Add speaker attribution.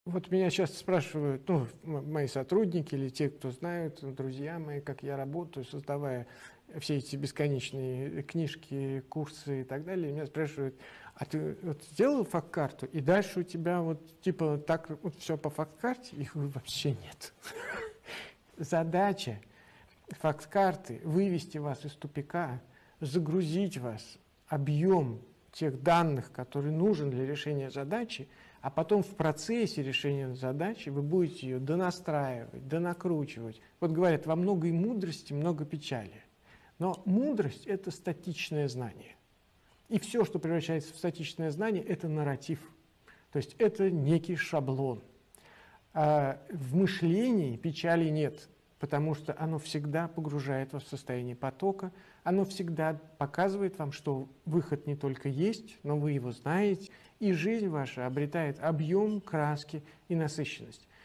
Speaker 1: Вот меня часто спрашивают, ну, мои сотрудники или те, кто знают, друзья мои, как я работаю, создавая все эти бесконечные книжки, курсы и так далее. Меня спрашивают, а ты вот сделал факт-карту, и дальше у тебя вот типа так вот все по факт-карте? Их вообще нет. Задача факт-карты вывести вас из тупика, загрузить вас объем тех данных, который нужен для решения задачи, а потом в процессе решения задачи вы будете ее донастраивать, донакручивать. Вот говорят, во много и мудрости, много печали. Но мудрость – это статичное знание. И все, что превращается в статичное знание, это нарратив. То есть это некий шаблон. А в мышлении печали нет, потому что оно всегда погружает вас в состояние потока, оно всегда показывает вам, что выход не только есть, но вы его знаете, и жизнь ваша обретает объем, краски и насыщенность.